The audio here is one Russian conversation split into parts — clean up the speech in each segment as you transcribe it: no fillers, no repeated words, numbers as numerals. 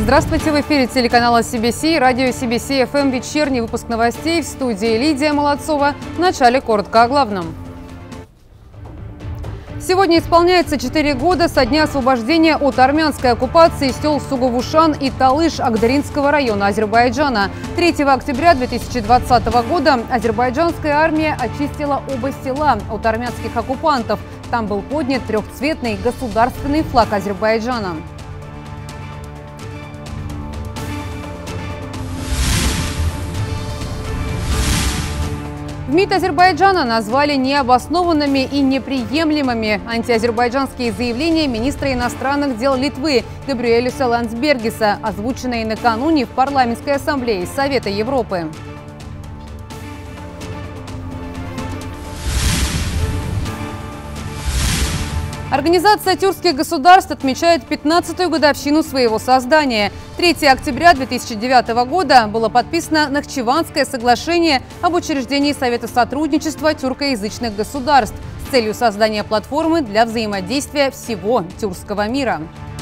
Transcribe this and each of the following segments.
Здравствуйте, в эфире телеканала CBC, радио CBC FM, вечерний выпуск новостей, в студии Лидия Молодцова. В начале коротко о главном. Сегодня исполняется 4 года со дня освобождения от армянской оккупации сел Сугувушан и Талыш Агдеринского района Азербайджана. 3 октября 2020 года азербайджанская армия очистила оба села от армянских оккупантов. Там был поднят трехцветный государственный флаг Азербайджана. В МИД Азербайджана назвали необоснованными и неприемлемыми антиазербайджанские заявления министра иностранных дел Литвы Габриэлюса Ландсбергиса, озвученные накануне в парламентской ассамблее Совета Европы. Организация тюркских государств отмечает 15-ю годовщину своего создания. 3 октября 2009 года было подписано Нахчеванское соглашение об учреждении Совета сотрудничества тюркоязычных государств с целью создания платформы для взаимодействия всего тюркского мира.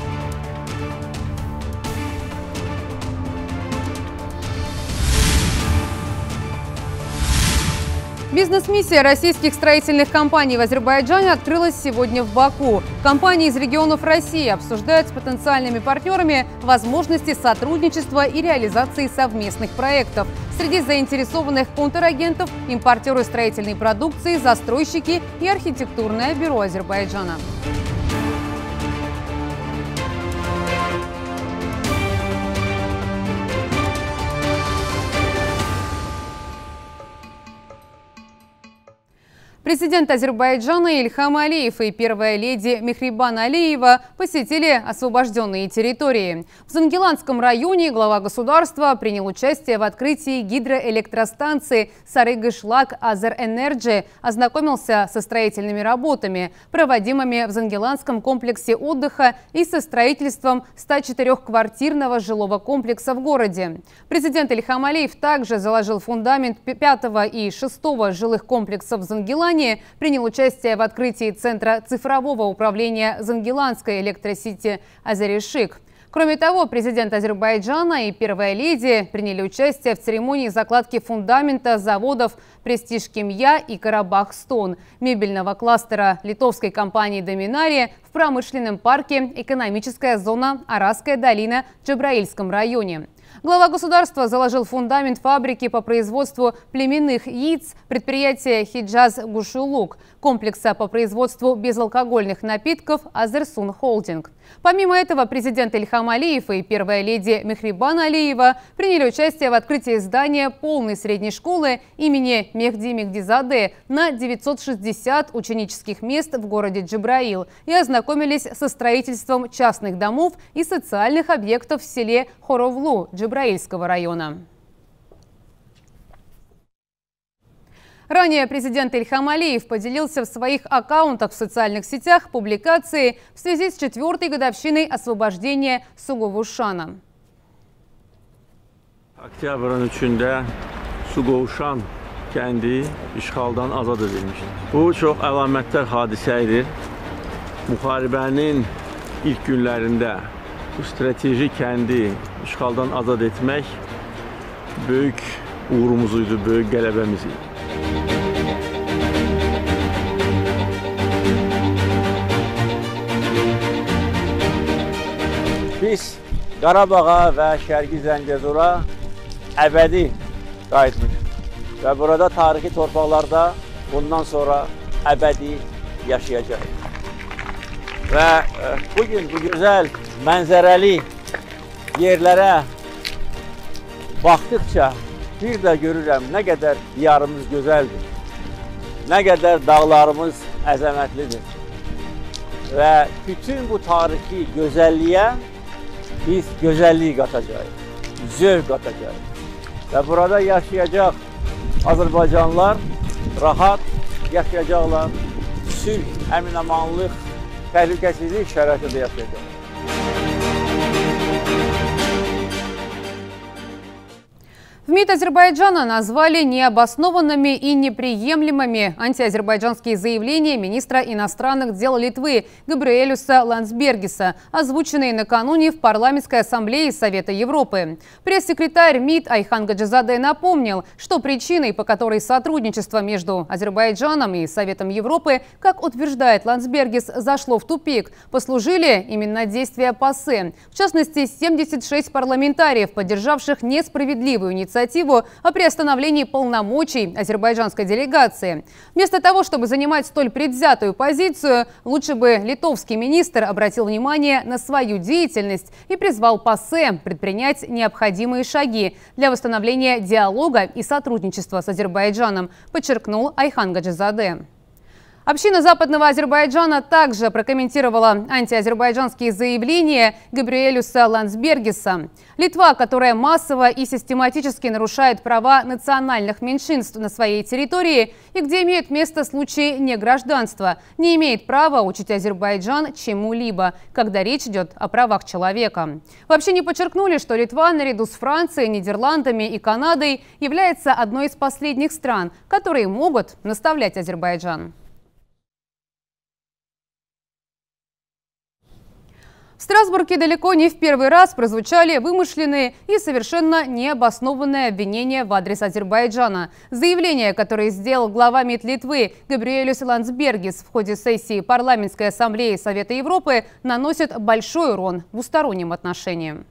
Бизнес-миссия российских строительных компаний в Азербайджане открылась сегодня в Баку. Компании из регионов России обсуждают с потенциальными партнерами возможности сотрудничества и реализации совместных проектов. Среди заинтересованных контрагентов – импортеры строительной продукции, застройщики и архитектурное бюро Азербайджана. Президент Азербайджана Ильхам Алиев и первая леди Мехрибан Алиева посетили освобожденные территории. В Зангеландском районе глава государства принял участие в открытии гидроэлектростанции Сарыгышлак Азер-Энерджи, ознакомился со строительными работами, проводимыми в Зангеландском комплексе отдыха и со строительством 104-квартирного жилого комплекса в городе. Президент Ильхам Алиев также заложил фундамент 5-го и 6-го жилых комплексов в Зангеланде, принял участие в открытии Центра цифрового управления Зангеландской электросети Азеришик. Кроме того, президент Азербайджана и первая леди приняли участие в церемонии закладки фундамента заводов «Престиж Кимья» и «Карабах-Стон», мебельного кластера литовской компании «Доминари» в промышленном парке «Экономическая зона Арасская долина» в Джабраильском районе. Глава государства заложил фундамент фабрики по производству племенных яиц, предприятия «Хиджаз Гушулук», комплекса по производству безалкогольных напитков «Азерсун Холдинг». Помимо этого, президент Ильхам Алиев и первая леди Мехрибан Алиева приняли участие в открытии здания полной средней школы имени Мехди Мехдизаде на 960 ученических мест в городе Джабраил и ознакомились со строительством частных домов и социальных объектов в селе Хоровлу Джабраильского района. Ранее президент Ильхам Алиев поделился в своих аккаунтах в социальных сетях публикацией в связи с 4-й годовщиной освобождения Сугувушана. Октябрın 3'ünde Suqovuşan kəndi işğaldan azad edilmişdir. Bu çox əlamətdar hadisə idi. Müharibənin ilk günlərində bu strateji kəndi işğaldan azad etmək böyük uğurumuzuydu, böyük qələbəmiz idi. Biz Qarabağa və Şərqi Zəngəzura əbədi qayıtmışıq və burada tarixi torpaqlarda bundan sonra əbədi yaşayacağıq. Və bugün bu gözəl mənzərəli yerlərə baxdıqca bir də görürəm nə qədər diyarımız gözəldir, nə qədər dağlarımız əzəmətlidir və bütün bu tarixi gözəlliyə biz gözəllik qatacağıq, zövq qatacağıq və burada yaşayacaq Azərbaycanlılar rahat yaşayacaqlar, sülh, əmin-amanlıq, təhlükəsizlik şəraitində yaşayacaq. В МИД Азербайджана назвали необоснованными и неприемлемыми антиазербайджанские заявления министра иностранных дел Литвы Габриэлюса Ландсбергиса, озвученные накануне в Парламентской ассамблее Совета Европы. Пресс-секретарь МИД Айхан Гаджизаде напомнил, что причиной, по которой сотрудничество между Азербайджаном и Советом Европы, как утверждает Ландсбергис, зашло в тупик, послужили именно действия ПАСЕ. В частности, 76 парламентариев, поддержавших несправедливую инициативу о приостановлении полномочий азербайджанской делегации. Вместо того, чтобы занимать столь предвзятую позицию, лучше бы литовский министр обратил внимание на свою деятельность и призвал ПАСЕ предпринять необходимые шаги для восстановления диалога и сотрудничества с Азербайджаном, подчеркнул Айхан Гаджизаде. Община Западного Азербайджана также прокомментировала антиазербайджанские заявления Габриэлюса Ландсбергиса. Литва, которая массово и систематически нарушает права национальных меньшинств на своей территории и где имеют место случаи негражданства, не имеет права учить Азербайджан чему-либо, когда речь идет о правах человека. Вообще не подчеркнули, что Литва наряду с Францией, Нидерландами и Канадой является одной из последних стран, которые могут наставлять Азербайджан. В Страсбурге далеко не в первый раз прозвучали вымышленные и совершенно необоснованные обвинения в адрес Азербайджана. Заявление, которое сделал глава МИД Литвы Габриэлюс Ландсбергис в ходе сессии Парламентской ассамблеи Совета Европы, наносит большой урон двусторонним отношениям.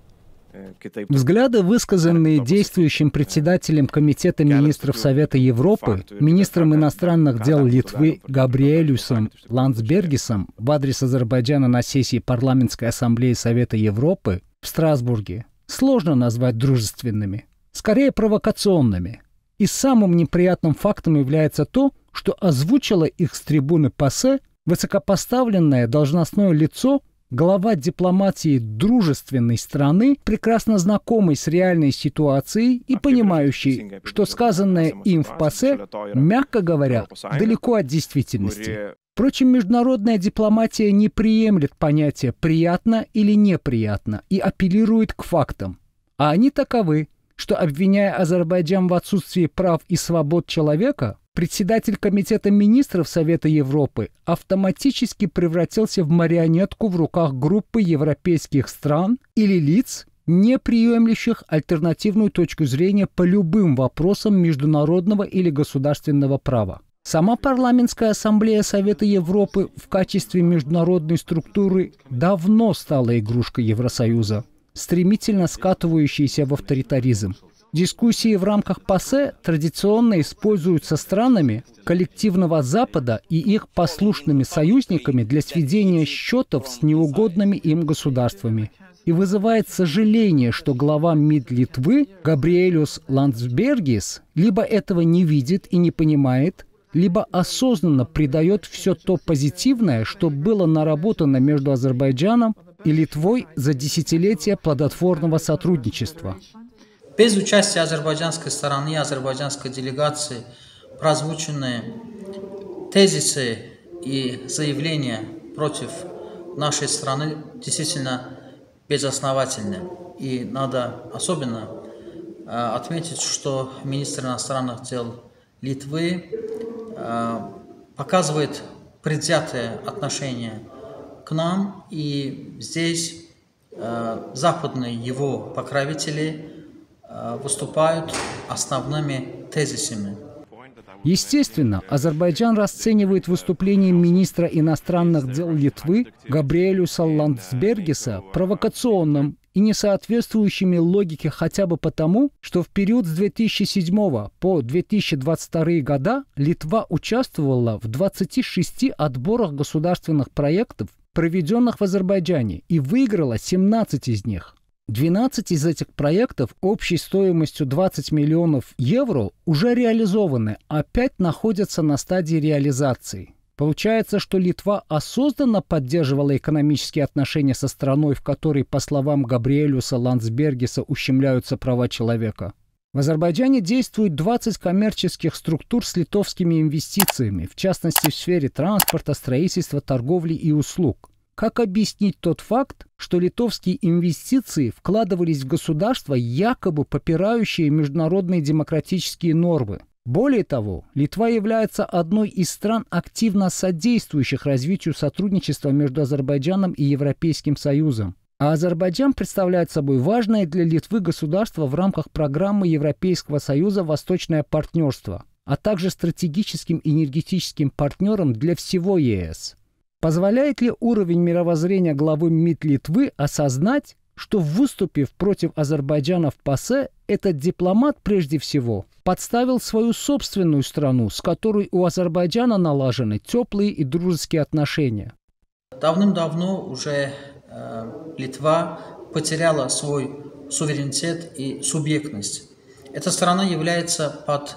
Взгляды, высказанные действующим председателем Комитета министров Совета Европы, министром иностранных дел Литвы Габриэлюсом Ландсбергисом в адрес Азербайджана на сессии Парламентской ассамблеи Совета Европы в Страсбурге, сложно назвать дружественными, скорее провокационными. И самым неприятным фактом является то, что озвучило их с трибуны ПАСЕ высокопоставленное должностное лицо, глава дипломатии дружественной страны, прекрасно знакомый с реальной ситуацией и понимающий, что сказанное им в ПАСЕ, мягко говоря, далеко от действительности. Впрочем, международная дипломатия не приемлет понятия «приятно» или «неприятно» и апеллирует к фактам. А они таковы, что, обвиняя Азербайджан в отсутствии прав и свобод человека, председатель Комитета министров Совета Европы автоматически превратился в марионетку в руках группы европейских стран или лиц, не приемлющих альтернативную точку зрения по любым вопросам международного или государственного права. Сама Парламентская ассамблея Совета Европы в качестве международной структуры давно стала игрушкой Евросоюза, стремительно скатывающейся в авторитаризм. Дискуссии в рамках ПАСЕ традиционно используются странами коллективного Запада и их послушными союзниками для сведения счетов с неугодными им государствами. И вызывает сожаление, что глава МИД Литвы Габриэлюс Ландсбергис либо этого не видит и не понимает, либо осознанно придает все то позитивное, что было наработано между Азербайджаном и Литвой за десятилетия плодотворного сотрудничества. Без участия азербайджанской стороны и азербайджанской делегации прозвученные тезисы и заявления против нашей страны действительно безосновательны. И надо особенно отметить, что министр иностранных дел Литвы показывает предвзятое отношение к нам, и здесь западные его покровители выступают основными тезисами. Естественно, Азербайджан расценивает выступление министра иностранных дел Литвы Габриэлюса Ландсбергиса провокационным и не соответствующими логике хотя бы потому, что в период с 2007 по 2022 года Литва участвовала в 26 отборах государственных проектов, проведенных в Азербайджане, и выиграла 17 из них. 12 из этих проектов общей стоимостью 20 миллионов евро уже реализованы, а 5 находятся на стадии реализации. Получается, что Литва осознанно поддерживала экономические отношения со страной, в которой, по словам Габриэлюса Ландсбергиса, ущемляются права человека. В Азербайджане действует 20 коммерческих структур с литовскими инвестициями, в частности в сфере транспорта, строительства, торговли и услуг. Как объяснить тот факт, что литовские инвестиции вкладывались в государства, якобы попирающие международные демократические нормы? Более того, Литва является одной из стран, активно содействующих развитию сотрудничества между Азербайджаном и Европейским Союзом. А Азербайджан представляет собой важное для Литвы государство в рамках программы Европейского Союза «Восточное партнерство», а также стратегическим энергетическим партнером для всего ЕС. Позволяет ли уровень мировоззрения главы МИД Литвы осознать, что, выступив против Азербайджана в ПАСЕ, этот дипломат прежде всего подставил свою собственную страну, с которой у Азербайджана налажены теплые и дружеские отношения? Давным-давно уже Литва потеряла свой суверенитет и субъектность. Эта страна является под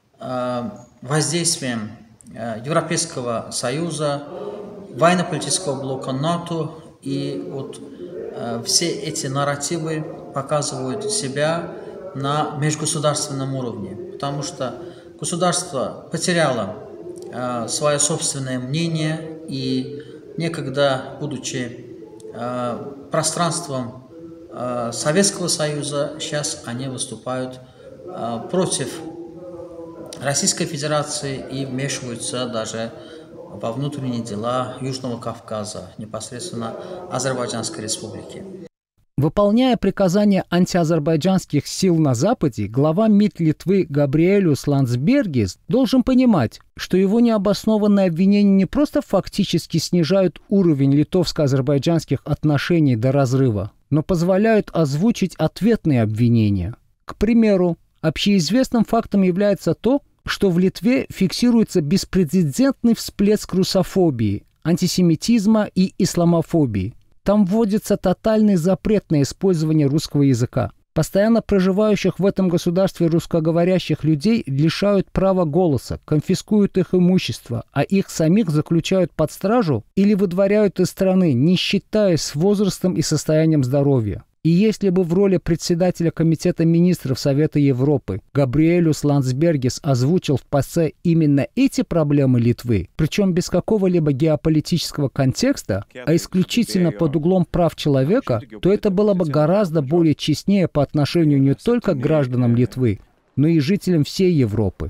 воздействием Европейского Союза, военно-политического блока НАТО, и вот все эти нарративы показывают себя на межгосударственном уровне, потому что государство потеряло свое собственное мнение, и некогда, будучи пространством Советского Союза, сейчас они выступают против Российской Федерации и вмешиваются даже во внутренние дела Южного Кавказа, непосредственно Азербайджанской Республики. Выполняя приказания антиазербайджанских сил на Западе, глава МИД Литвы Габриэлюс Ландсбергис должен понимать, что его необоснованные обвинения не просто фактически снижают уровень литовско-азербайджанских отношений до разрыва, но позволяют озвучить ответные обвинения. К примеру, общеизвестным фактом является то, что в Литве фиксируется беспрецедентный всплеск русофобии, антисемитизма и исламофобии. Там вводится тотальный запрет на использование русского языка. Постоянно проживающих в этом государстве русскоговорящих людей лишают права голоса, конфискуют их имущество, а их самих заключают под стражу или выдворяют из страны, не считаясь с возрастом и состоянием здоровья. И если бы в роли председателя Комитета министров Совета Европы Габриэлюс Ландсбергис озвучил в ПАСЕ именно эти проблемы Литвы, причем без какого-либо геополитического контекста, а исключительно под углом прав человека, то это было бы гораздо более честнее по отношению не только к гражданам Литвы, но и жителям всей Европы.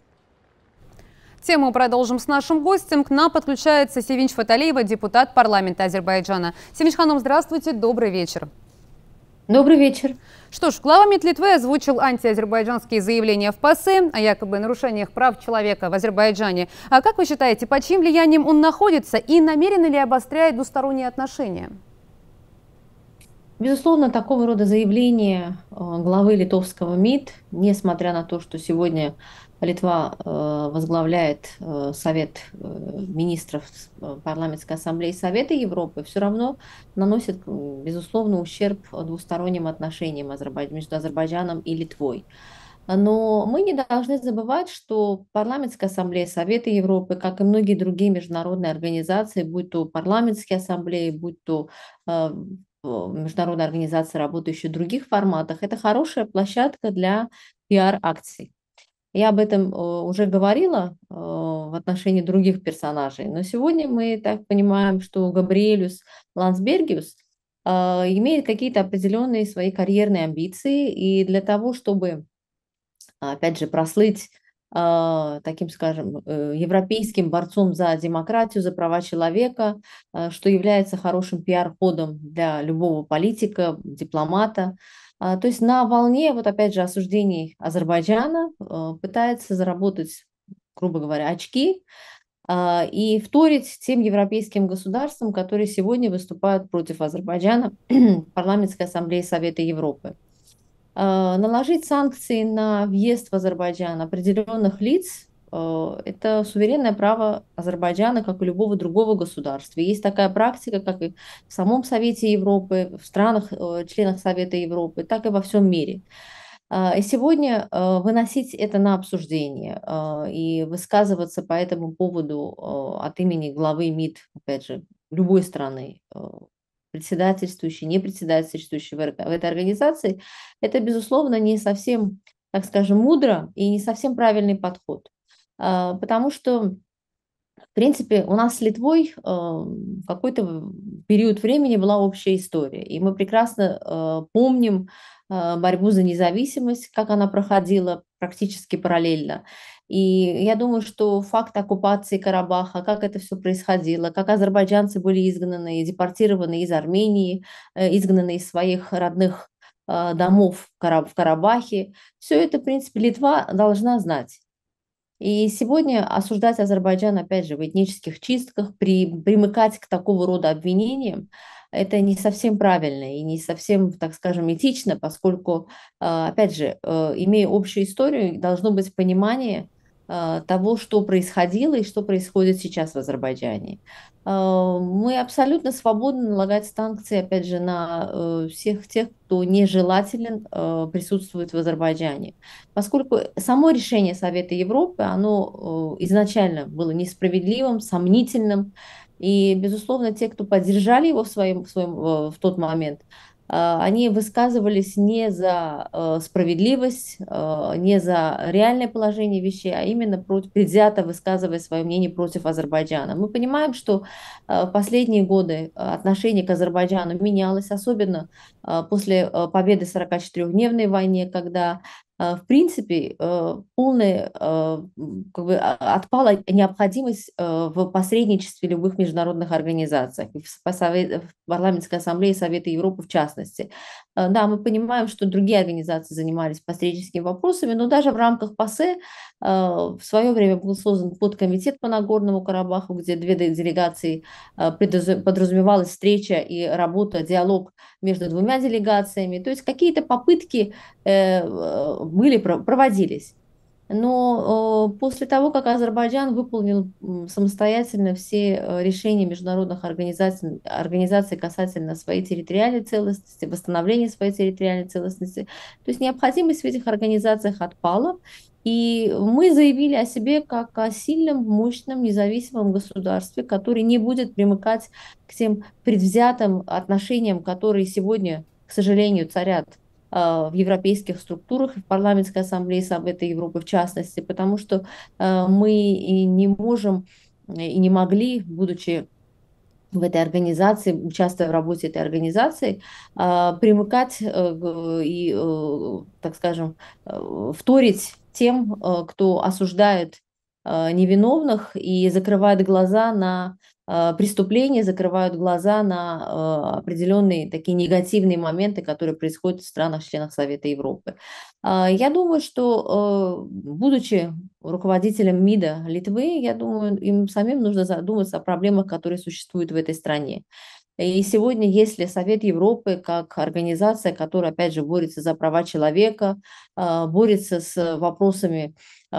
Тему продолжим с нашим гостем. К нам подключается Севинч Фаталиева, депутат парламента Азербайджана. Севинч Ханом, здравствуйте, добрый вечер. Добрый вечер. Что ж, глава МИД Литвы озвучил антиазербайджанские заявления в ПАСЕ о якобы нарушениях прав человека в Азербайджане. А как вы считаете, под чьим влиянием он находится и намеренно ли обостряет двусторонние отношения? Безусловно, такого рода заявления главы литовского МИД, несмотря на то, что сегодня Литва возглавляет Совет министров Парламентской ассамблеи Совета Европы, все равно наносит, безусловно, ущерб двусторонним отношениям между Азербайджаном и Литвой. Но мы не должны забывать, что Парламентская ассамблея Совета Европы, как и многие другие международные организации, будь то парламентские ассамблеи, будь то международные организации, работающие в других форматах, это хорошая площадка для пиар-акций. Я об этом уже говорила в отношении других персонажей, но сегодня мы так понимаем, что Габриэлюс Ландсбергиус имеет какие-то определенные свои карьерные амбиции, и для того, чтобы, опять же, прослыть таким, скажем, европейским борцом за демократию, за права человека, что является хорошим пиар-ходом для любого политика, дипломата. То есть на волне, вот опять же, осуждений Азербайджана пытается заработать, грубо говоря, очки и вторить тем европейским государствам, которые сегодня выступают против Азербайджана в Парламентской ассамблее Совета Европы. Наложить санкции на въезд в Азербайджан определенных лиц – это суверенное право Азербайджана, как и любого другого государства. Есть такая практика, как и в самом Совете Европы, в странах, членах Совета Европы, так и во всем мире. И сегодня выносить это на обсуждение и высказываться по этому поводу от имени главы МИД, опять же, любой страны, председательствующий, не председательствующий в этой организации, это, безусловно, не совсем, так скажем, мудро и не совсем правильный подход. Потому что В принципе, у нас с Литвой какой-то период времени была общая история, и мы прекрасно помним борьбу за независимость, как она проходила практически параллельно. И я думаю, что факт оккупации Карабаха, как это все происходило, как азербайджанцы были изгнаны и депортированы из Армении, изгнаны из своих родных домов в Карабахе, все это, в принципе, Литва должна знать. И сегодня осуждать Азербайджан, опять же, в этнических чистках, примыкать к такого рода обвинениям, это не совсем правильно и не совсем, так скажем, этично, поскольку, опять же, имея общую историю, должно быть понимание того, что происходило и что происходит сейчас в Азербайджане. Мы абсолютно свободны налагать санкции, опять же, на всех тех, кто нежелателен присутствовать в Азербайджане. Поскольку само решение Совета Европы, оно изначально было несправедливым, сомнительным, и, безусловно, те, кто поддержали его в тот момент, они высказывались не за справедливость, не за реальное положение вещей, а именно предвзято высказывая свое мнение против Азербайджана. Мы понимаем, что в последние годы отношение к Азербайджану менялось, особенно после победы в 44-дневной войне, когда в принципе, полная, отпала необходимость в посредничестве любых международных организаций, в Парламентской ассамблее Совета Европы в частности. Да, мы понимаем, что другие организации занимались посредническими вопросами, но даже в рамках ПАСЕ в свое время был создан подкомитет по Нагорному Карабаху, где две делегации подразумевалась встреча и работа, диалог между двумя делегациями. То есть какие-то попытки проводились. Но после того, как Азербайджан выполнил самостоятельно все решения международных организаций касательно своей территориальной целостности, восстановления своей территориальной целостности, то есть необходимость в этих организациях отпала, и мы заявили о себе как о сильном, мощном, независимом государстве, который не будет примыкать к тем предвзятым отношениям, которые сегодня, к сожалению, царят в европейских структурах, в Парламентской ассамблее Совета Европы в частности, потому что мы и не можем и не могли, будучи в этой организации, участвуя в работе этой организации, примыкать и, так скажем, вторить тем, кто осуждает невиновных и закрывает глаза на преступления, закрывают глаза на определенные такие негативные моменты, которые происходят в странах-членах Совета Европы. Я думаю, что, будучи руководителем МИДа Литвы, я думаю, им самим нужно задуматься о проблемах, которые существуют в этой стране. И сегодня, если Совет Европы, как организация, которая, опять же, борется за права человека, борется с вопросами,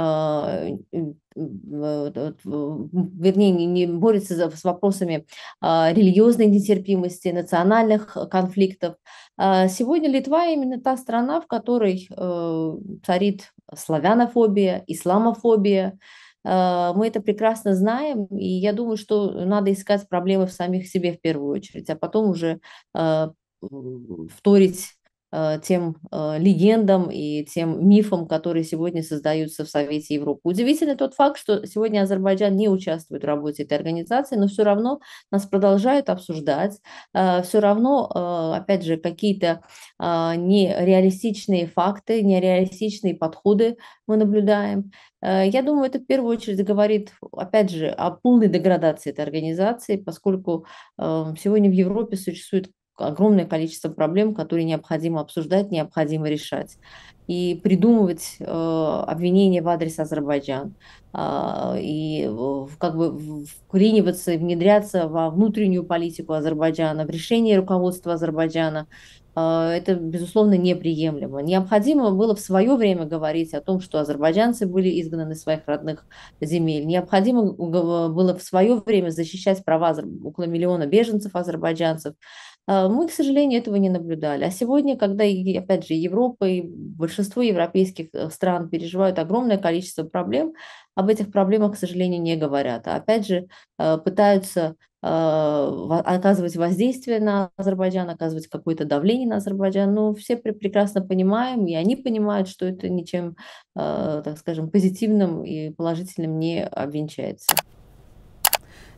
вернее, не борется с вопросами религиозной нетерпимости, национальных конфликтов, сегодня Литва именно та страна, в которой царит славянофобия, исламофобия. Мы это прекрасно знаем, и я думаю, что надо искать проблемы в самих себе в первую очередь, а потом уже вторить тем легендам и тем мифам, которые сегодня создаются в Совете Европы. Удивительный тот факт, что сегодня Азербайджан не участвует в работе этой организации, но все равно нас продолжают обсуждать, все равно, опять же, какие-то нереалистичные факты, нереалистичные подходы мы наблюдаем. Я думаю, это в первую очередь говорит, опять же, о полной деградации этой организации, поскольку сегодня в Европе существует огромное количество проблем, которые необходимо обсуждать, необходимо решать. И придумывать обвинения в адрес Азербайджана, и как бы вклиниваться и внедряться во внутреннюю политику Азербайджана, в решение руководства Азербайджана, это, безусловно, неприемлемо. Необходимо было в свое время говорить о том, что азербайджанцы были изгнаны из своих родных земель. Необходимо было в свое время защищать права около миллиона беженцев азербайджанцев. Мы, к сожалению, этого не наблюдали. А сегодня, когда, опять же, Европа и большинство европейских стран переживают огромное количество проблем, об этих проблемах, к сожалению, не говорят. А опять же, пытаются оказывать воздействие на Азербайджан, оказывать какое-то давление на Азербайджан. Но все прекрасно понимаем, и они понимают, что это ничем, так скажем, позитивным и положительным не обвенчается.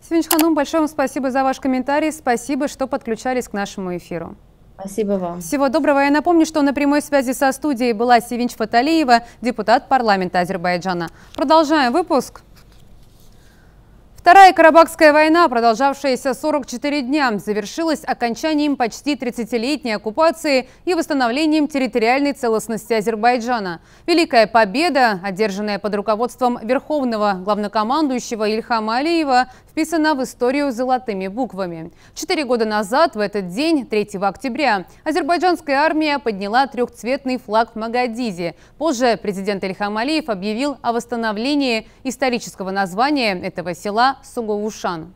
Севинч Ханум, большое вам спасибо за ваш комментарий. Спасибо, что подключались к нашему эфиру. Спасибо вам. Всего доброго. Я напомню, что на прямой связи со студией была Севинч Фаталиева, депутат парламента Азербайджана. Продолжаем выпуск. Вторая Карабахская война, продолжавшаяся 44 дня, завершилась окончанием почти 30-летней оккупации и восстановлением территориальной целостности Азербайджана. Великая победа, одержанная под руководством верховного главнокомандующего Ильхама Алиева, вписана в историю золотыми буквами. 4 года назад, в этот день, 3 октября, азербайджанская армия подняла трехцветный флаг в Магадизе. Позже президент Ильхам Алиев объявил о восстановлении исторического названия этого села Суговушан.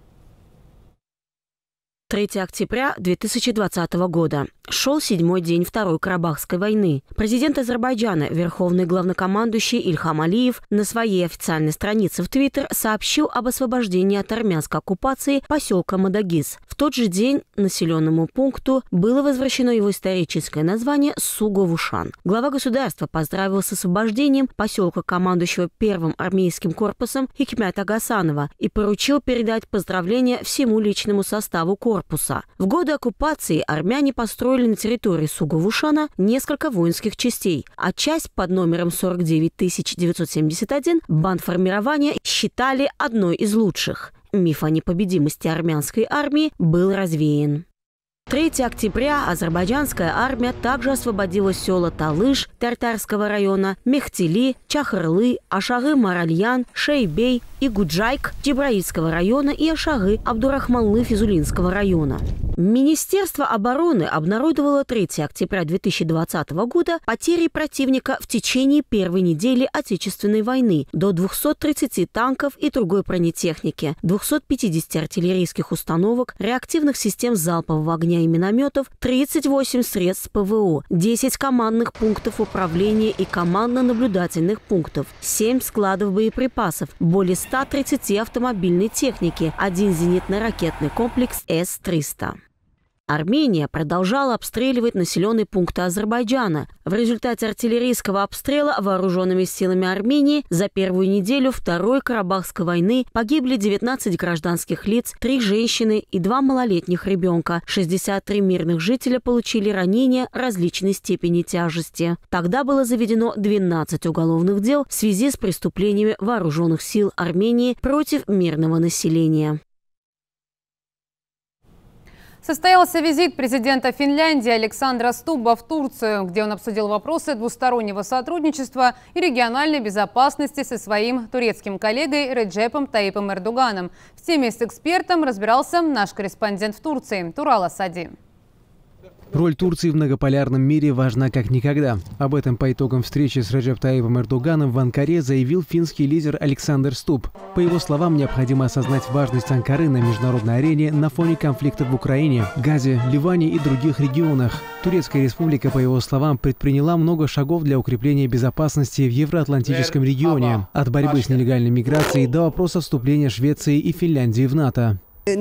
3 октября 2020 года. Шел 7-й день Второй Карабахской войны. Президент Азербайджана, верховный главнокомандующий Ильхам Алиев, на своей официальной странице в Твиттер сообщил об освобождении от армянской оккупации поселка Мадагиз. В тот же день населенному пункту было возвращено его историческое название Суговушан. Глава государства поздравил с освобождением поселка командующего первым армейским корпусом Хикмята Гасанова и поручил передать поздравления всему личному составу корпуса. В годы оккупации армяне построили на территории Суговушана несколько воинских частей, а часть под номером 49971 бандформирования считали одной из лучших. Миф о непобедимости армянской армии был развеян. 3 октября азербайджанская армия также освободила села Талыш Тартарского района, Мехтили, Чахырлы, Ашагы Маральян, Шейбей и Гуджайк Джибраильского района и Ашагы Абдурахманлы Физулинского района. Министерство обороны обнародовало 3 октября 2020 года потери противника в течение первой недели Отечественной войны до 230 танков и другой бронетехники, 250 артиллерийских установок, реактивных систем залпового огня и минометов, 38 средств ПВО, 10 командных пунктов управления и командно-наблюдательных пунктов, 7 складов боеприпасов, более 130 автомобильной техники, 1 зенитно-ракетный комплекс С-300. Армения продолжала обстреливать населенные пункты Азербайджана. В результате артиллерийского обстрела вооруженными силами Армении за первую неделю Второй Карабахской войны погибли 19 гражданских лиц, 3 женщины и 2 малолетних ребенка. 63 мирных жителя получили ранения различной степени тяжести. Тогда было заведено 12 уголовных дел в связи с преступлениями вооруженных сил Армении против мирного населения. Состоялся визит президента Финляндии Александра Стубба в Турцию, где он обсудил вопросы двустороннего сотрудничества и региональной безопасности со своим турецким коллегой Реджепом Таипом Эрдоганом. В теме с экспертом разбирался наш корреспондент в Турции Турал Асади. Роль Турции в многополярном мире важна как никогда. Об этом по итогам встречи с Реджеп Таипом Эрдоганом в Анкаре заявил финский лидер Александр Стубб. По его словам, необходимо осознать важность Анкары на международной арене на фоне конфликтов в Украине, Газе, Ливане и других регионах. Турецкая республика, по его словам, предприняла много шагов для укрепления безопасности в евроатлантическом регионе. От борьбы с нелегальной миграцией до вопроса вступления Швеции и Финляндии в НАТО.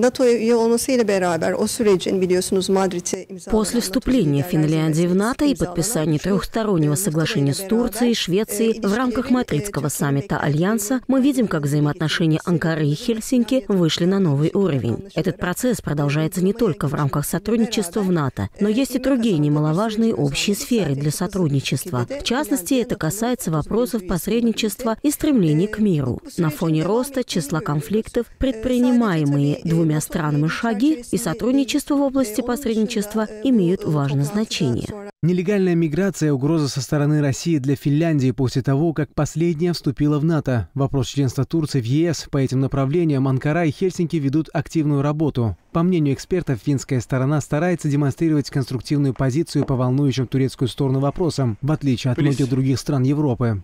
После вступления Финляндии в НАТО и подписания трехстороннего соглашения с Турцией и Швецией в рамках Мадридского саммита Альянса мы видим, как взаимоотношения Анкары и Хельсинки вышли на новый уровень. Этот процесс продолжается не только в рамках сотрудничества в НАТО, но есть и другие немаловажные общие сферы для сотрудничества. В частности, это касается вопросов посредничества и стремлений к миру. На фоне роста числа конфликтов предпринимаемые двумя странами шаги и сотрудничество в области посредничества имеют важное значение. Нелегальная миграция – угроза со стороны России для Финляндии после того, как последняя вступила в НАТО. Вопрос членства Турции в ЕС по этим направлениям Анкара и Хельсинки ведут активную работу. По мнению экспертов, финская сторона старается демонстрировать конструктивную позицию по волнующим турецкую сторону вопросам, в отличие от многих других стран Европы.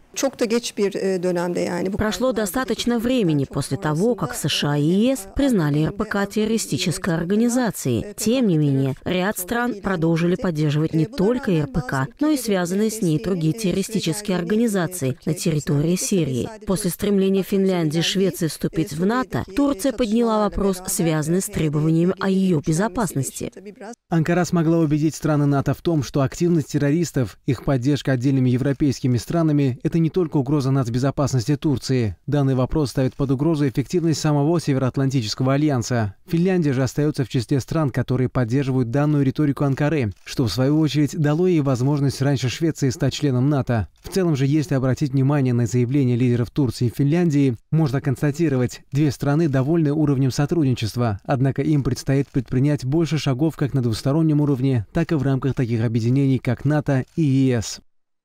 Прошло достаточно времени после того, как США и ЕС признали РПК террористической организацией. Тем не менее, ряд стран продолжили поддерживать не только турецкой РПК, но и связанные с ней другие террористические организации на территории Сирии. После стремления Финляндии и Швеции вступить в НАТО, Турция подняла вопрос, связанный с требованиями о ее безопасности. Анкара смогла убедить страны НАТО в том, что активность террористов, их поддержка отдельными европейскими странами – это не только угроза нацбезопасности Турции. Данный вопрос ставит под угрозу эффективность самого Североатлантического альянса. Финляндия же остается в числе стран, которые поддерживают данную риторику Анкары, что в свою очередь дало ей возможность раньше Швеции стать членом НАТО. В целом же, если обратить внимание на заявления лидеров Турции и Финляндии, можно констатировать, две страны довольны уровнем сотрудничества, однако им предстоит предпринять больше шагов как на двустороннем уровне, так и в рамках таких объединений, как НАТО и ЕС.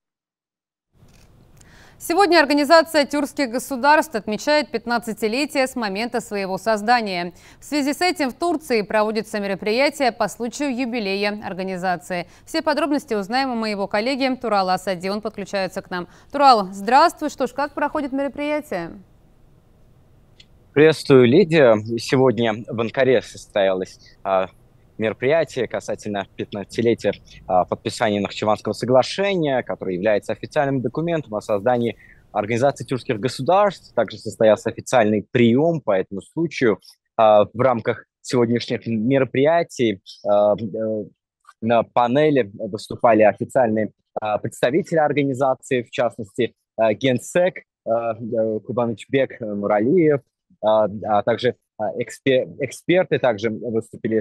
Сегодня Организация тюркских государств отмечает 15-летие с момента своего создания. В связи с этим в Турции проводится мероприятие по случаю юбилея организации. Все подробности узнаем у моего коллеги Турала Асади. Он подключается к нам. Турал, здравствуй. Что ж, как проходит мероприятие? Приветствую, Лидия. Сегодня в Анкаре состоялось мероприятие касательно 15-летия подписания Нахчеванского соглашения, которое является официальным документом о создании Организации тюркских государств. Также состоялся официальный прием по этому случаю. В рамках сегодняшних мероприятий на панели выступали официальные представители организации, в частности, генсек Кубанычбек Нуралиев, а также эксперты также выступили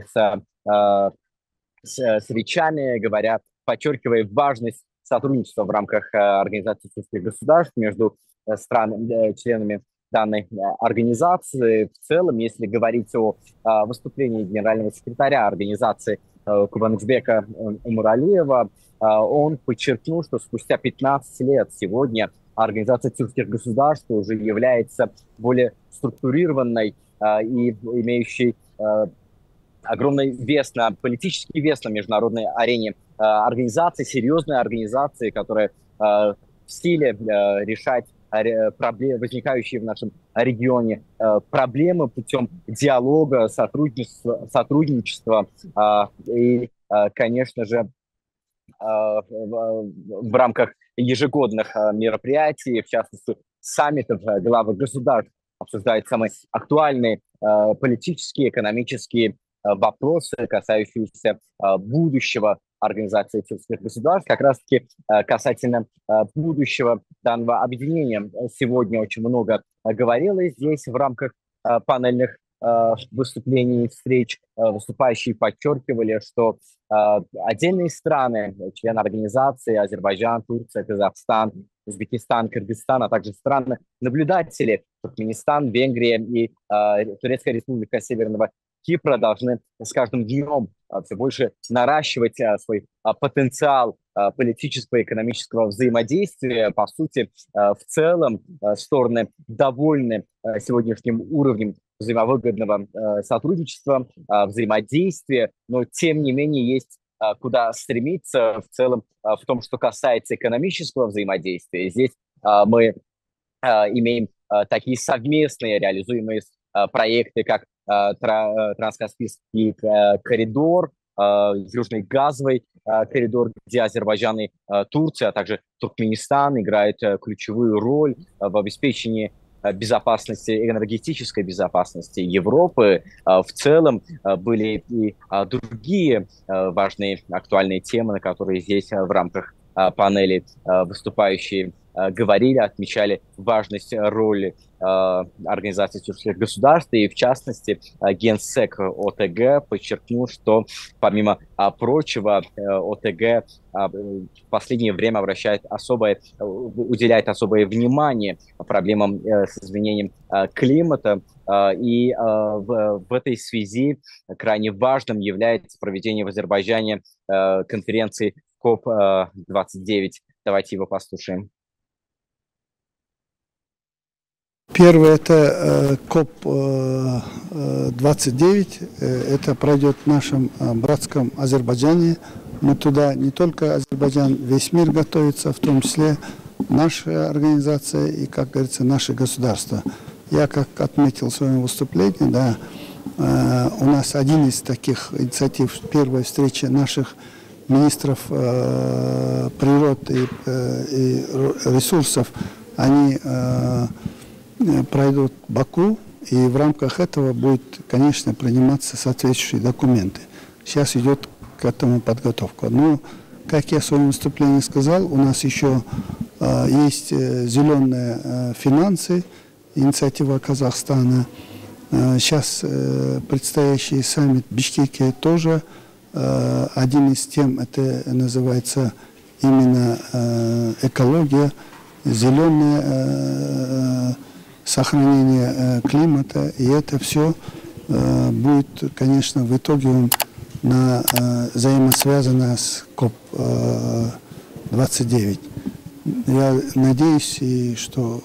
с речами, подчеркивая важность сотрудничества в рамках Организации тюркских государств между членами данной организации. В целом, если говорить о выступлении генерального секретаря организации Кубанычбека Умуралиева, он подчеркнул, что спустя 15 лет сегодня Организация тюркских государств уже является более структурированной и имеющей огромный вес, политический вес на международной арене организации, серьезной организации, которая в силе решать возникающие в нашем регионе проблемы путем диалога, сотрудничества и, конечно же, в рамках ежегодных мероприятий, в частности, саммитов главы государств, обсуждают самые актуальные политические, экономические вопросы, касающиеся будущего Организации тюркских государств. Как раз-таки касательно будущего данного объединения сегодня очень много говорилось здесь в рамках панельных выступлений и встреч. Выступающие подчеркивали, что отдельные страны, члены организации, Азербайджан, Турция, Казахстан, Узбекистан, Кыргызстан, а также страны-наблюдатели, Туркменистан, Венгрия и Турецкая республика Северного Кипра должны с каждым днем все больше наращивать свой потенциал политического и экономического взаимодействия. По сути, в целом стороны довольны сегодняшним уровнем взаимовыгодного сотрудничества, взаимодействия, но тем не менее есть куда стремиться в целом в том, что касается экономического взаимодействия. Здесь мы имеем такие совместные реализуемые проекты, как Транскаспийский коридор, Южный газовый коридор, где Азербайджан и Турция, а также Туркменистан играют ключевую роль в обеспечении безопасности, энергетической безопасности Европы. В целом были и другие важные актуальные темы, на которые здесь в рамках панели выступающие говорили, отмечали важность роли Организации тюркских государств, и в частности генсек ОТГ подчеркнул, что помимо прочего ОТГ в последнее время уделяет особое внимание проблемам с изменением климата, и в этой связи крайне важным является проведение в Азербайджане конференции КОП-29. Давайте его послушаем. Первое – это КОП-29, это пройдет в нашем братском Азербайджане. Мы туда не только Азербайджан, весь мир готовится, в том числе наша организация и, как говорится, наше государство. Я, как отметил в своем выступлении, да, у нас один из таких инициатив, первая встреча наших министров природы и ресурсов, они пройдут в Баку, и в рамках этого будет, конечно, приниматься соответствующие документы. Сейчас идет к этому подготовка. Но, как я в своем выступлении сказал, у нас еще есть зеленые финансы, инициатива Казахстана. Сейчас предстоящий саммит в Бишкеке тоже один из тем, это называется именно экология, зеленое сохранение климата, и это все будет, конечно, в итоге взаимосвязано с КОП-29. Я надеюсь, что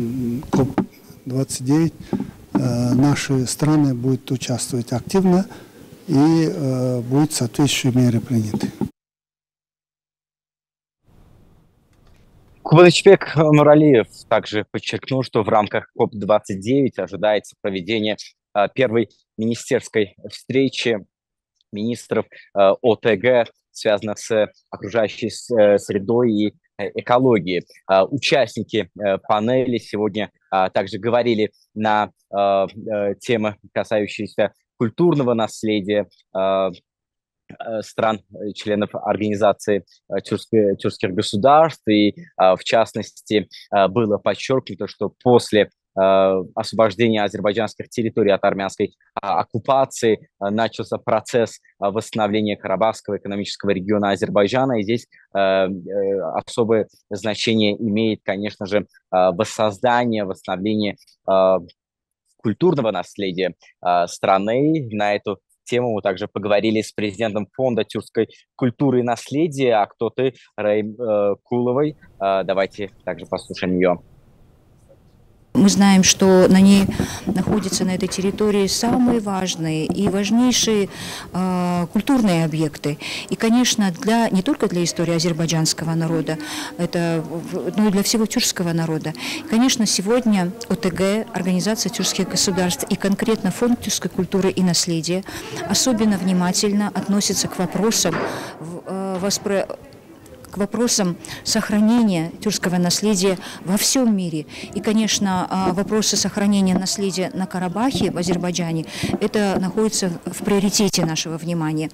КОП-29 наши страны будут участвовать активно и будут соответствующие меры приняты. Кубанычбек Нуралиев также подчеркнул, что в рамках КОП-29 ожидается проведение первой министерской встречи министров ОТГ, связано с окружающей средой и экологией. Участники панели сегодня также говорили на темы, касающиеся культурного наследия стран, членов организации тюркских государств. И, в частности, было подчеркнуто, что после освобождения азербайджанских территорий от армянской оккупации начался процесс восстановления Карабахского экономического региона Азербайджана. И здесь особое значение имеет, конечно же, восстановление культурного наследия страны. На эту тему мы также поговорили с президентом Фонда тюркской культуры и наследия Актоты Раим Куловой. Давайте также послушаем ее. Мы знаем, что на ней находятся на этой территории самые важные и важнейшие культурные объекты. И, конечно, не только для истории азербайджанского народа, но и для всего тюркского народа. И, конечно, сегодня ОТГ, Организация тюркских государств и конкретно Фонд тюркской культуры и наследия особенно внимательно относятся к вопросам сохранения тюркского наследия во всем мире. И, конечно, вопросы сохранения наследия на Карабахе, в Азербайджане, это находится в приоритете нашего внимания.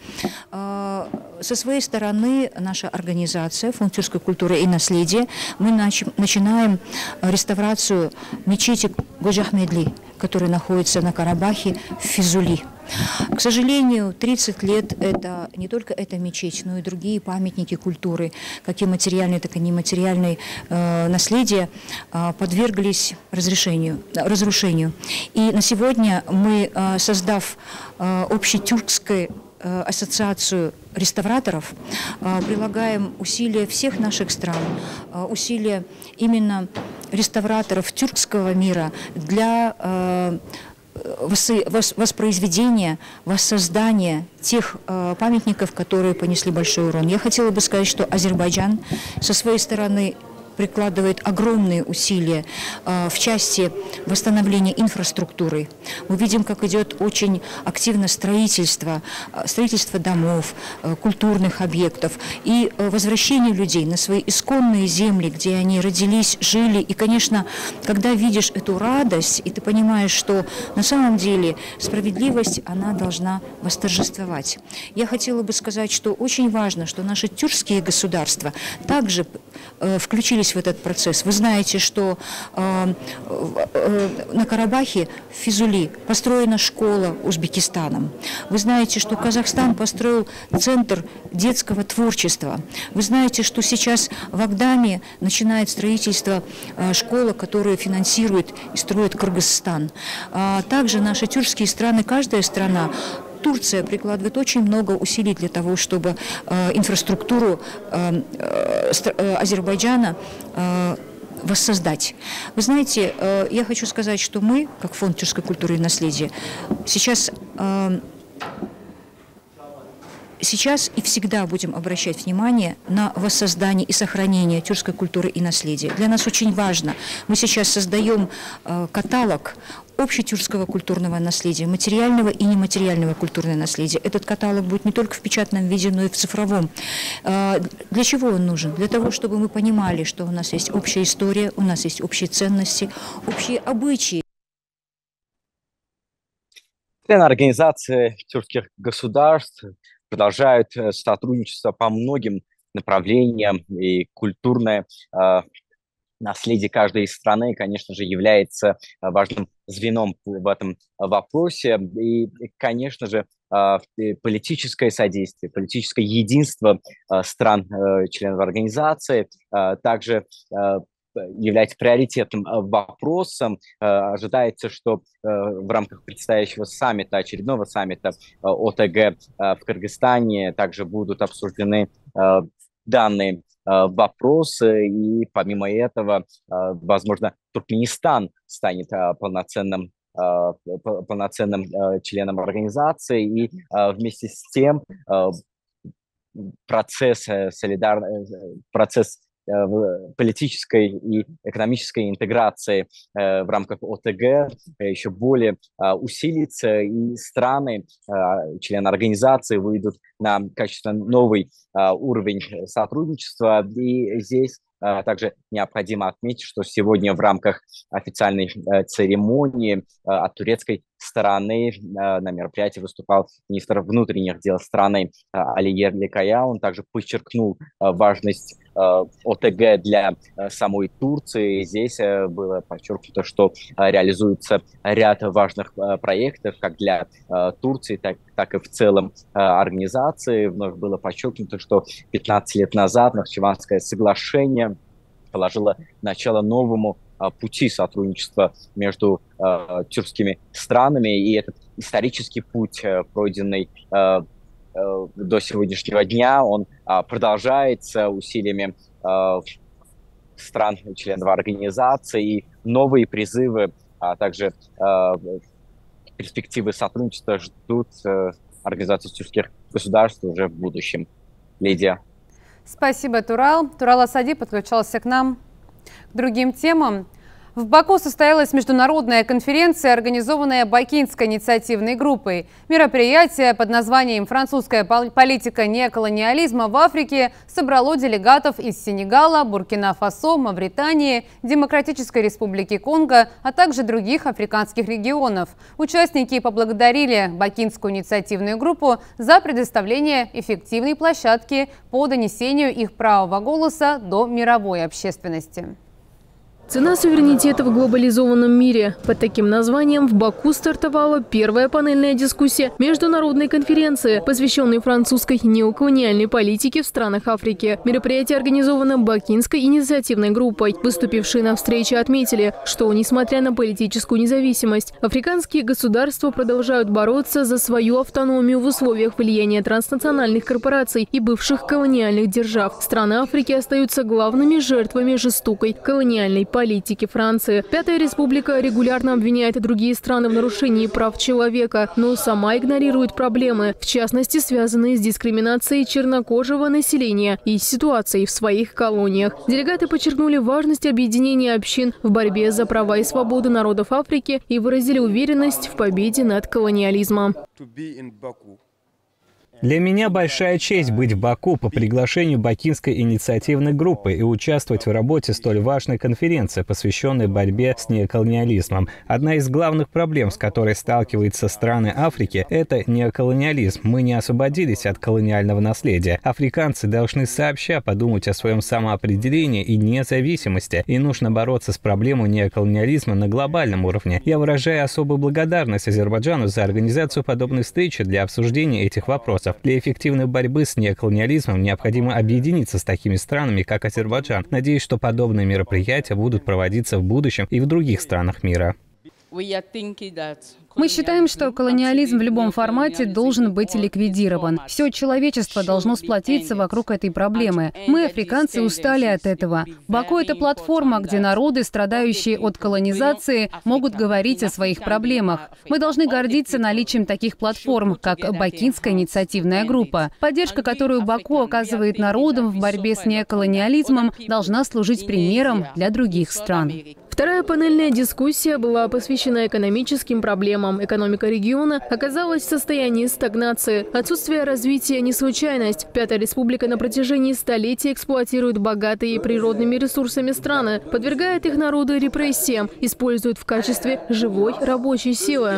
Со своей стороны, наша организация, Фонд тюркской культуры и наследия, мы начинаем реставрацию мечети Годжахмедли, которая находится на Карабахе, в Физули. К сожалению, 30 лет это не только эта мечеть, но и другие памятники культуры, как и материальные, так и нематериальные наследия, подверглись разрушению. И на сегодня мы, создав общетюркскую ассоциацию реставраторов, прилагаем усилия всех наших стран, усилия именно реставраторов тюркского мира для воспроизведения, воссоздания тех памятников, которые понесли большой урон. Я хотела бы сказать, что Азербайджан со своей стороны прикладывает огромные усилия в части восстановления инфраструктуры. Мы видим, как идет очень активно строительство домов, культурных объектов и возвращение людей на свои исконные земли, где они родились, жили. И, конечно, когда видишь эту радость, и ты понимаешь, что на самом деле справедливость, она должна восторжествовать. Я хотела бы сказать, что очень важно, что наши тюркские государства также включились в этот процесс. Вы знаете, что на Карабахе, в Физули, построена школа Узбекистаном. Вы знаете, что Казахстан построил центр детского творчества. Вы знаете, что сейчас в Агдаме начинает строительство школы, которую финансирует и строит Кыргызстан. Также наши тюркские страны, каждая страна, Турция прикладывает очень много усилий для того, чтобы инфраструктуру Азербайджана воссоздать. Вы знаете, я хочу сказать, что мы, как Фонд тюркской культуры и наследия, сейчас и всегда будем обращать внимание на воссоздание и сохранение тюркской культуры и наследия. Для нас очень важно. Мы сейчас создаем каталог общетюркского культурного наследия, материального и нематериального культурного наследия. Этот каталог будет не только в печатном виде, но и в цифровом. Для чего он нужен? Для того, чтобы мы понимали, что у нас есть общая история, у нас есть общие ценности, общие обычаи. Члены Организации тюркских государств продолжают сотрудничество по многим направлениям, и культурное наследие каждой страны, конечно же, является важным звеном в этом вопросе. И, конечно же, политическое содействие, политическое единство стран, членов организации также является приоритетным вопросом. Ожидается, что в рамках предстоящего саммита, очередного саммита ОТГ в Кыргызстане также будут обсуждены данные вопросы, и помимо этого, возможно, Туркменистан станет полноценным членом организации, и вместе с тем процесс политической и экономической интеграции в рамках ОТГ еще более усилится, и страны, члены организации, выйдут на качественно новый уровень сотрудничества. И здесь также необходимо отметить, что сегодня в рамках официальной церемонии от турецкой стороны на мероприятии выступал министр внутренних дел страны Али Ерликая. Он также подчеркнул важность ОТГ для самой Турции. Здесь было подчеркнуто, что реализуется ряд важных проектов как для Турции, так и в целом организации. Вновь было подчеркнуто, что 15 лет назад Нахчеванское соглашение положило начало новому пути сотрудничества между тюркскими странами, и этот исторический путь, пройденный до сегодняшнего дня, он продолжается усилиями стран, членов организации, и новые призывы, а также перспективы сотрудничества ждут Организации тюркских государств уже в будущем. Лидия. Спасибо, Турал. Турал Асади подключался к нам. К другим темам. В Баку состоялась международная конференция, организованная Бакинской инициативной группой. Мероприятие под названием «Французская политика неоколониализма в Африке» собрало делегатов из Сенегала, Буркина-Фасо, Мавритании, Демократической Республики Конго, а также других африканских регионов. Участники поблагодарили Бакинскую инициативную группу за предоставление эффективной площадки по донесению их правого голоса до мировой общественности. Цена суверенитета в глобализованном мире. Под таким названием в Баку стартовала первая панельная дискуссия международной конференции, посвященной французской неоколониальной политике в странах Африки. Мероприятие организовано Бакинской инициативной группой. Выступившие на встрече отметили, что, несмотря на политическую независимость, африканские государства продолжают бороться за свою автономию в условиях влияния транснациональных корпораций и бывших колониальных держав. Страны Африки остаются главными жертвами жестокой колониальной политики Франции. Пятая республика регулярно обвиняет другие страны в нарушении прав человека, но сама игнорирует проблемы, в частности, связанные с дискриминацией чернокожего населения и ситуацией в своих колониях. Делегаты подчеркнули важность объединения общин в борьбе за права и свободы народов Африки и выразили уверенность в победе над колониализмом. Для меня большая честь быть в Баку по приглашению Бакинской инициативной группы и участвовать в работе столь важной конференции, посвященной борьбе с неоколониализмом. Одна из главных проблем, с которой сталкиваются страны Африки, это неоколониализм. Мы не освободились от колониального наследия. Африканцы должны сообща подумать о своем самоопределении и независимости, и нужно бороться с проблемой неоколониализма на глобальном уровне. Я выражаю особую благодарность Азербайджану за организацию подобной встречи для обсуждения этих вопросов. Для эффективной борьбы с неоколониализмом необходимо объединиться с такими странами, как Азербайджан. Надеюсь, что подобные мероприятия будут проводиться в будущем и в других странах мира. Мы считаем, что колониализм в любом формате должен быть ликвидирован. Все человечество должно сплотиться вокруг этой проблемы. Мы, африканцы, устали от этого. Баку — это платформа, где народы, страдающие от колонизации, могут говорить о своих проблемах. Мы должны гордиться наличием таких платформ, как Бакинская инициативная группа. Поддержка, которую Баку оказывает народам в борьбе с неоколониализмом, должна служить примером для других стран. Вторая панельная дискуссия была посвящена экономическим проблемам. Экономика региона оказалась в состоянии стагнации. Отсутствие развития не случайность. Пятая республика на протяжении столетий эксплуатирует богатые природными ресурсами страны, подвергает их народу репрессиям, использует в качестве живой рабочей силы.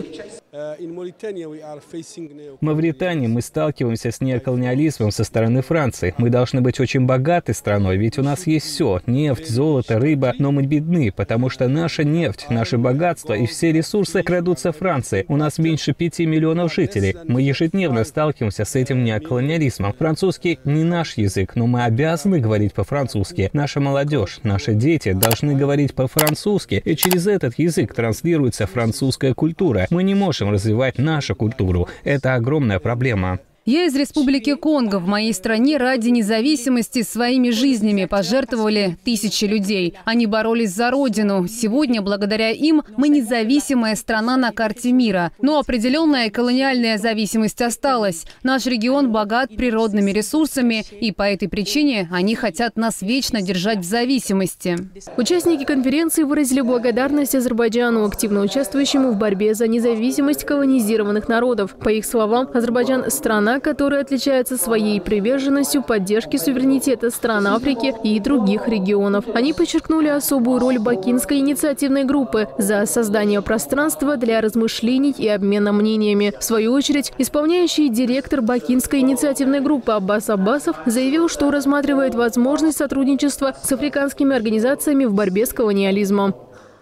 В Мавритании мы сталкиваемся с неоколониализмом со стороны Франции. Мы должны быть очень богатой страной, ведь у нас есть все – нефть, золото, рыба, но мы бедны, потому что наша нефть, наши богатства и все ресурсы крадутся Франции. У нас меньше 5 миллионов жителей. Мы ежедневно сталкиваемся с этим неоколониализмом. Французский не наш язык, но мы обязаны говорить по-французски. Наша молодежь, наши дети должны говорить по-французски, и через этот язык транслируется французская культура. Мы не можем развивать нашу культуру. Это огромная проблема. Я из Республики Конго. В моей стране ради независимости своими жизнями пожертвовали тысячи людей. Они боролись за родину. Сегодня, благодаря им, мы независимая страна на карте мира. Но определенная колониальная зависимость осталась. Наш регион богат природными ресурсами, и по этой причине они хотят нас вечно держать в зависимости. Участники конференции выразили благодарность Азербайджану, активно участвующему в борьбе за независимость колонизированных народов. По их словам, Азербайджан – страна, которая отличается своей приверженностью поддержке суверенитета стран Африки и других регионов. Они подчеркнули особую роль Бакинской инициативной группы за создание пространства для размышлений и обмена мнениями. В свою очередь, исполняющий директор Бакинской инициативной группы Аббас Аббасов заявил, что рассматривает возможность сотрудничества с африканскими организациями в борьбе с колониализмом.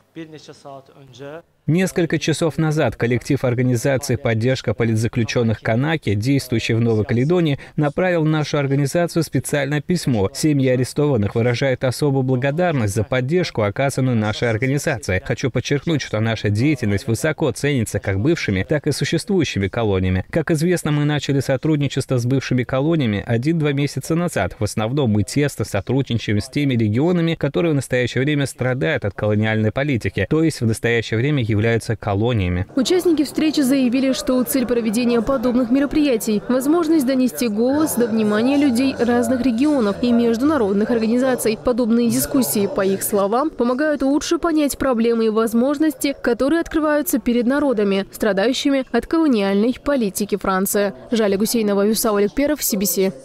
Несколько часов назад коллектив организации «Поддержка политзаключенных Канаки», действующий в Новой Каледонии, направил в нашу организацию специальное письмо. Семьи арестованных выражают особую благодарность за поддержку, оказанную нашей организацией. Хочу подчеркнуть, что наша деятельность высоко ценится как бывшими, так и существующими колониями. Как известно, мы начали сотрудничество с бывшими колониями 1-2 месяца назад. В основном мы тесно сотрудничаем с теми регионами, которые в настоящее время страдают от колониальной политики, то есть в настоящее время являются колониями. Участники встречи заявили, что цель проведения подобных мероприятий – возможность донести голос до внимания людей разных регионов и международных организаций. Подобные дискуссии, по их словам, помогают лучше понять проблемы и возможности, которые открываются перед народами, страдающими от колониальной политики Франции. Жаля Гусейнова, Вюсал Аликперов, CBC.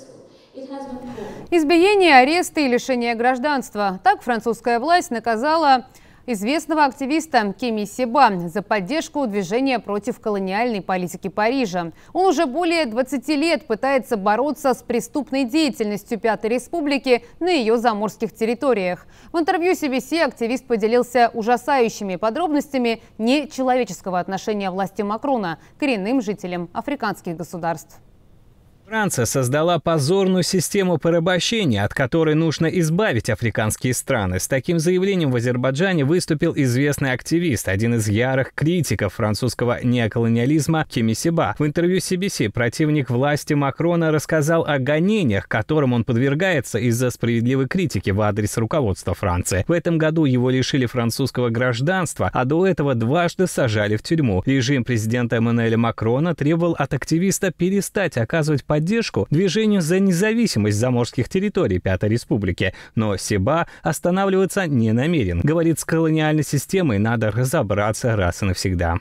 Избиение, аресты и лишение гражданства. Так французская власть наказала известного активиста Кеми Себа за поддержку движения против колониальной политики Парижа. Он уже более 20 лет пытается бороться с преступной деятельностью Пятой Республики на ее заморских территориях. В интервью CBC активист поделился ужасающими подробностями нечеловеческого отношения власти Макрона к коренным жителям африканских государств. Франция создала позорную систему порабощения, от которой нужно избавить африканские страны. С таким заявлением в Азербайджане выступил известный активист, один из ярых критиков французского неоколониализма Кеми Себа. В интервью CBC противник власти Макрона рассказал о гонениях, которым он подвергается из-за справедливой критики в адрес руководства Франции. В этом году его лишили французского гражданства, а до этого дважды сажали в тюрьму. Режим президента Эммануэля Макрона требовал от активиста перестать оказывать поддержку движению за независимость заморских территорий Пятой Республики. Но Себа останавливаться не намерен. Говорит, с колониальной системой надо разобраться раз и навсегда.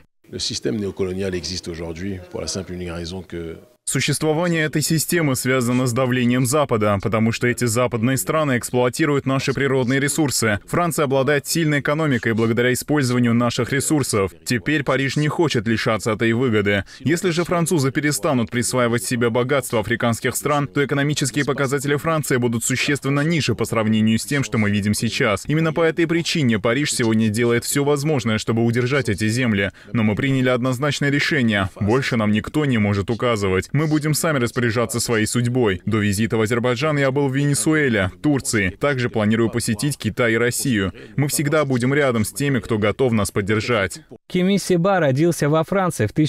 Существование этой системы связано с давлением Запада, потому что эти западные страны эксплуатируют наши природные ресурсы. Франция обладает сильной экономикой благодаря использованию наших ресурсов. Теперь Париж не хочет лишаться этой выгоды. Если же французы перестанут присваивать себе богатство африканских стран, то экономические показатели Франции будут существенно ниже по сравнению с тем, что мы видим сейчас. Именно по этой причине Париж сегодня делает все возможное, чтобы удержать эти земли. Но мы приняли однозначное решение. Больше нам никто не может указывать. Мы будем сами распоряжаться своей судьбой. До визита в Азербайджан я был в Венесуэле, Турции. Также планирую посетить Китай и Россию. Мы всегда будем рядом с теми, кто готов нас поддержать. Кими Себа родился во Франции в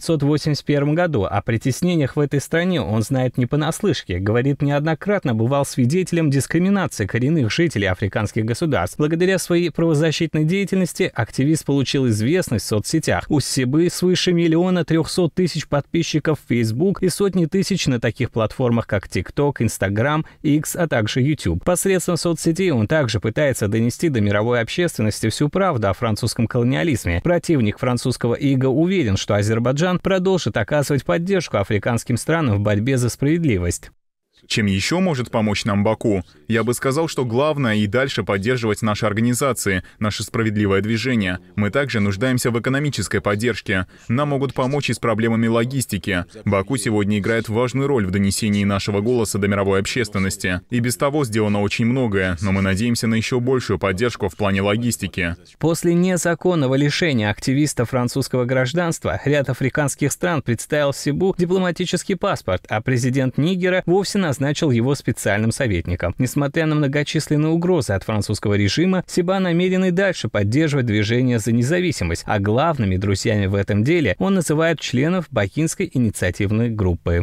1981 году. О притеснениях в этой стране он знает не понаслышке. Говорит, неоднократно бывал свидетелем дискриминации коренных жителей африканских государств. Благодаря своей правозащитной деятельности активист получил известность в соцсетях. У Себы свыше 1 300 000 подписчиков в Facebook и сотни тысяч на таких платформах, как TikTok, Instagram, X, а также YouTube. Посредством соцсетей он также пытается донести до мировой общественности всю правду о французском колониализме. Противник французского ига уверен, что Азербайджан продолжит оказывать поддержку африканским странам в борьбе за справедливость. Чем еще может помочь нам Баку? Я бы сказал, что главное и дальше поддерживать наши организации, наше справедливое движение. Мы также нуждаемся в экономической поддержке. Нам могут помочь и с проблемами логистики. Баку сегодня играет важную роль в донесении нашего голоса до мировой общественности. И без того сделано очень многое, но мы надеемся на еще большую поддержку в плане логистики. После незаконного лишения активиста французского гражданства ряд африканских стран представил Себу дипломатический паспорт, а президент Нигера вовсе назначил его специальным советником. Несмотря на многочисленные угрозы от французского режима, Себа намерен и дальше поддерживать движение за независимость, а главными друзьями в этом деле он называет членов Бакинской инициативной группы.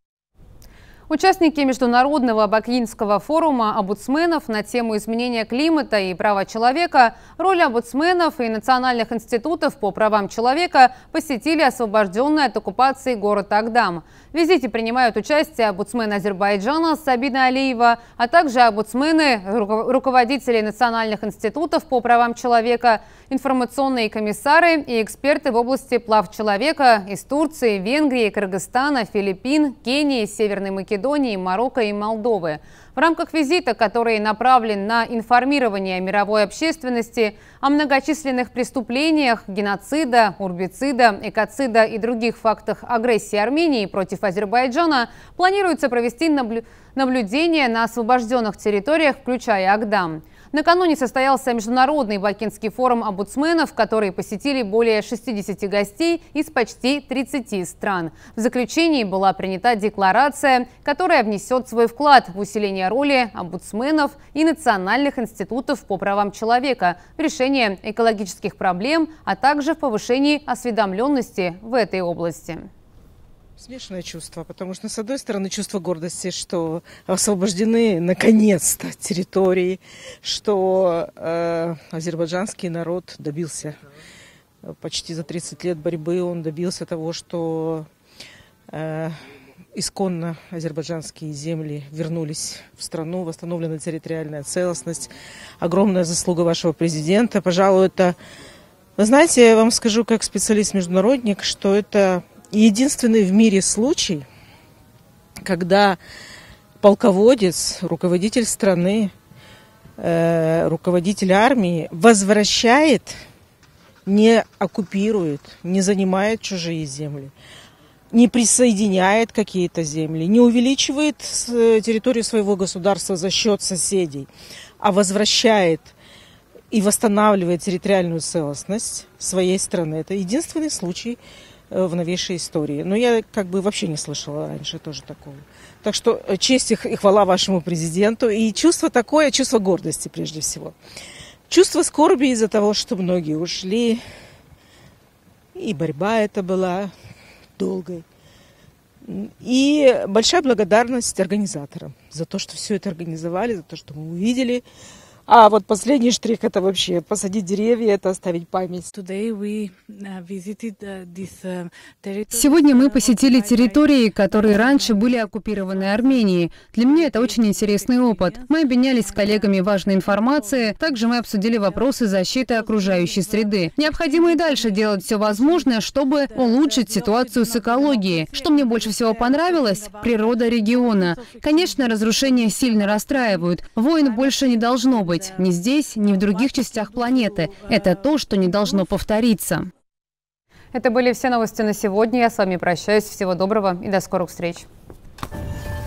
Участники Международного Бакинского форума омбудсменов на тему изменения климата и права человека, роль омбудсменов и национальных институтов по правам человека посетили освобожденный от оккупации город Агдам. В визите принимают участие омбудсмен Азербайджана Сабина Алиева, а также омбудсмены, руководители национальных институтов по правам человека, информационные комиссары и эксперты в области прав человека из Турции, Венгрии, Кыргызстана, Филиппин, Кении, Северной Македонии, Марокко и Молдовы. В рамках визита, который направлен на информирование мировой общественности о многочисленных преступлениях геноцида, урбицида, экоцида и других фактах агрессии Армении против Азербайджана, планируется провести наблюдение на освобожденных территориях, включая Агдам. Накануне состоялся Международный Бакинский форум омбудсменов, который посетили более 60 гостей из почти 30 стран. В заключении была принята декларация, которая внесет свой вклад в усиление роли омбудсменов и национальных институтов по правам человека в решении экологических проблем, а также в повышении осведомленности в этой области. Смешанное чувство, потому что, с одной стороны, чувство гордости, что освобождены наконец-то территории, что азербайджанский народ добился почти за 30 лет борьбы, он добился того, что исконно азербайджанские земли вернулись в страну, восстановлена территориальная целостность. Огромная заслуга вашего президента. Пожалуй, это, вы знаете, я вам скажу как специалист-международник, что это единственный в мире случай, когда полководец, руководитель страны, руководитель армии возвращает, не оккупирует, не занимает чужие земли, не присоединяет какие-то земли, не увеличивает территорию своего государства за счет соседей, а возвращает и восстанавливает территориальную целостность своей страны. Это единственный случай в новейшей истории. Но я вообще не слышала раньше тоже такого. Так что честь и хвала вашему президенту. И чувство такое, чувство гордости прежде всего. Чувство скорби из-за того, что многие ушли. И борьба эта была долгой. И большая благодарность организаторам за то, что все это организовали, за то, что мы увидели. А вот последний штрих – это вообще посадить деревья, это оставить память. Сегодня мы посетили территории, которые раньше были оккупированы Арменией. Для меня это очень интересный опыт. Мы обменялись с коллегами важной информацией, также мы обсудили вопросы защиты окружающей среды. Необходимо и дальше делать все возможное, чтобы улучшить ситуацию с экологией. Что мне больше всего понравилось – природа региона. Конечно, разрушения сильно расстраивают. Войн больше не должно быть. Ни здесь, ни в других частях планеты. Это то, что не должно повториться. Это были все новости на сегодня. Я с вами прощаюсь. Всего доброго и до скорых встреч.